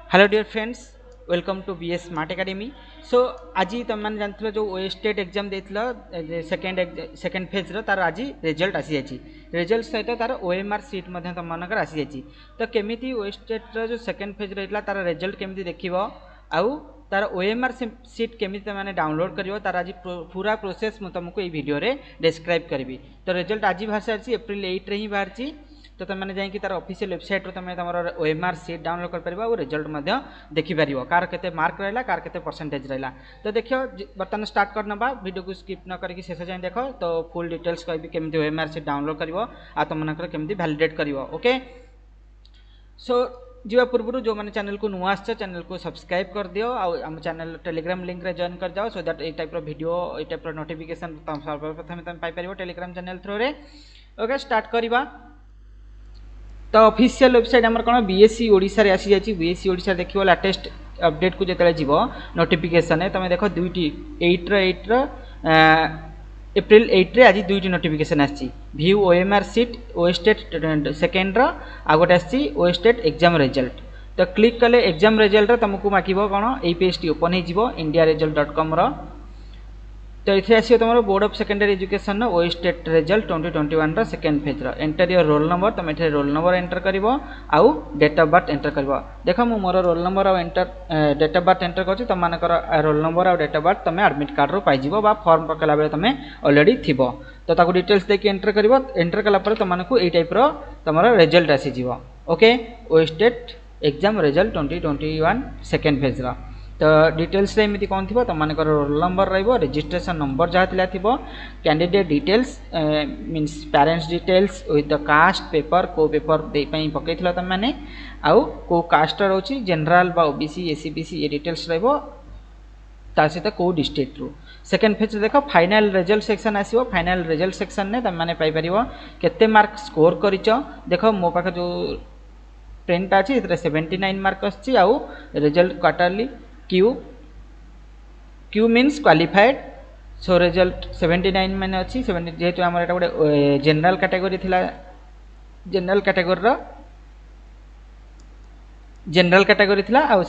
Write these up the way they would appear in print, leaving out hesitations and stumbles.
Hello dear friends, welcome to BS smart academy. So आज तुम मैंने जानते जो ओएस्टेट एग्जाम देते सेकेंड फेज तार आज रिजल्ट आसी जाइए। रिजल्ट सहित तार ओएमआर सीट तुम मानकर आसी जाइए। तो केमी ओएस्टेट जो सेकेंड फेज रही तार रिजल्ट केमी देख आउ तार ओएमआर सीट केमी मैंने डाउनलोड कर तार आज पूरा प्रोसेस मुझे तुमको ये वीडियो रे डिस्क्राइब करी। तो रिजल्ट आज बाहर सारी एप्रिल 8 रे ही बाहर। तो तुमने जाकि तार ऑफिशियल वेबसाइट रो तुम तुम ओएमआर सीट डाउनलोड कर पारिबा और रिजल्ट मध्य देखि पारिबो कार केते मार्क रहला कार केते परसेंटेज रहला। तो देखियो बर्तमान स्टार्ट करनबा वीडियो को स्किप न करके शेष जाए देखो। तो फुल डिटेल्स कहबी केमती ओएमआर सीट डाउनलोड करिवो आ तुमनकर केमती वैलिडेट करिवो। ओके, सो जीवा पूर्व जो मैंने चैनल को नुआ आछ चैनल को सब्सक्राइब कर दियो आम चैनल टेलीग्राम लिंक रे जॉइन कर जाओ सो दैट ए टाइप रो वीडियो ए टाइप रो नोटिफिकेशन तुम सर्वप्रथम तुम पाई परिबो टेलीग्राम चैनल थ्रू रे। ओके, स्टार्ट करिबा। तो ऑफिशियल वेबसाइट आमर कौन बीएससी ओडिशा रे आसी जाची। बीएससी ओडिशा देखियो लेटेस्ट अपडेट को जेतले जीवो नोटिफिकेशन है तुम देखो दुईटी 8 एप्रिल 8 रे आज दुईटी नोटिफिकेशन आसी। View OMR sheet OSTET second रो आ गोटे आसी ओएस्टेट एग्जाम रिजल्ट। तो क्लिक कले एग्जाम रिजल्ट तुमको मागिबो कौन ए पेज टी ओपन हो indiaresult.com रो। तो ये आसो तुम board of secondary education OSTET result 2021 रो सेकेंड फेज रो। एंटर योर रोल नंबर तुम ये रोल नंबर एंटर कर आउ डेट ऑफ बर्थ एंटर कर। देख मु मोर रोल नंबर और enter date of birth enter कर तुम मानकर रोल नंबर और डेट ऑफ बर्थ तुम एडमिट कार्ड रो पाइज बा फॉर्म पकला बेले तुम ऑलरेडी थिबो। तो ताको डिटेल्स देके एंटर कर एंटर कला पर तुमको ये टाइप रो तुम रिजल्ट आसी जीवो। Okay, OSTET exam result 2021 second phase रो। तो डिटेल्स एमती कौन थी तुम मान रोल नंबर रजिस्ट्रेशन नंबर जहाँ थी candidate details means parents details with the caste paper को पेपर पकई तुम मैंने आउ को कास्ट रोचे जनरल बा ओबीसी एससी बीसी ये डिटेल्स सहित कौ डिस्ट्रिक्ट रू। सेकेंड फेज देख फाइनल रिजल्ट सेक्शन आसो। फाइनल रिजल्ट सेक्शन ने तुम पाइपर केते मार्क स्कोर कर देख मो पाखे जो प्रिंट अच्छी 79 मार्क आउ result quarterly Q means qualified. So result 79 मैंने अच्छी 70 जेहेतु आम एटा गोटे जनरल कैटेगरी थिला जनरल कैटेगरी थिला आ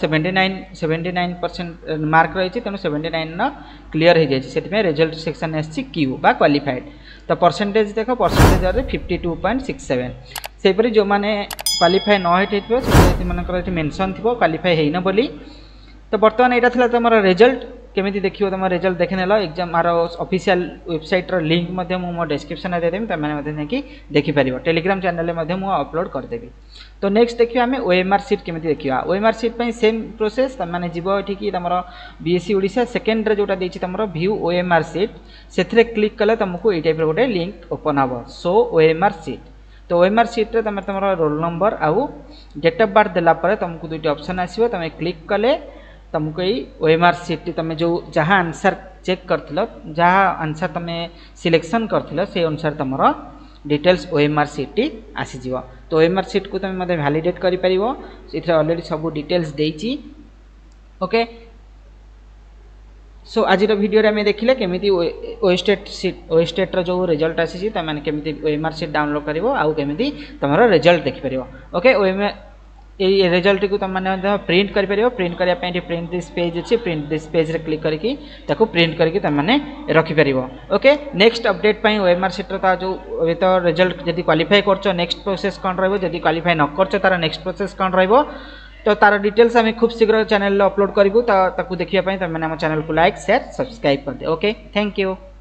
79% मार्क रही तेणु 79 न क्लीयर हो जाए रिजल्ट सेक्शन आसी क्यू बा क्वालिफाइड। तो परसेंटेज देख परसेंटेज 52.67 सेपरी जो मैंने क्वालिफाई न होती मेंशन थी क्वालिफाई होना बोली। तो बर्तमान यहाँ था तुम रिजल्ट केमी देखिए तुम रिजल्ट देखे नेल एग्जाम आर ऑफिशियल वेबसाइट रो लिंक मो डिस्क्रिप्शन में देदेवी तुम देखिपर टेलीग्राम चैनल में अपलोड करदेवी। तो नेक्स्ट देखिए आम ओएमआर सीट केमी देखा। ओएमआर सीट सेम प्रोसेस तुमने जीव ये तुम बीएससी ओडिशा सेकेंड जोटा देती तुम व्यू ओएमआर सीट से क्लिक कले तुमको ये टाइप गोटे लिंक ओपन हम सो ओएमआर सीट। तो ओएमआर सीट रे तुम तुम रोल नंबर आउ डेट ऑफ बर्थ देलापर तुमको दुईटी ऑप्शन आसो। तुम क्लिक कले तुमको ये ओएमआर सीट तुम जो जहाँ आंसर चेक कर जहाँ आंसर तुम सिलेक्शन कर से अनुसार तुम डिटेल्स ओएमआर सीट आसीज। तो ओएमआर सीट को तुम वैलिडेट कर ऑलरेडी सब डिटेल्स देती। ओके, सो आज वीडियो आम देखिले केमी ओएस्टेट रो जो रिजल्ट आसी तुम केमी ओएमआर सीट डाउनलोड कर आउ केमी तुम रिजल्ट देखिपर। ओके, ये रिजल्ट को तुम मैंने प्रिंट कर प्रिंट करने प्रिंट दिस पेज अच्छे प्रिंट दिस पेज रे क्लिक करके प्रिंट करके तुम मैंने रखिपर। Okay, next update OMR sheet जो तो रिजल्ट जब क्वालिफाई कर नेक्स्ट प्रोसेस कौन रही क्वालिफाई न कर तार नेक्स्ट प्रोसेस कौन रही तो तार डिटेल्स आम खूब शीघ्र चैनल अपलोड करूँ। तो देखिए तुम मैंने चैनल को लाइक शेयर सब्सक्राइब कर दे। Okay, thank you.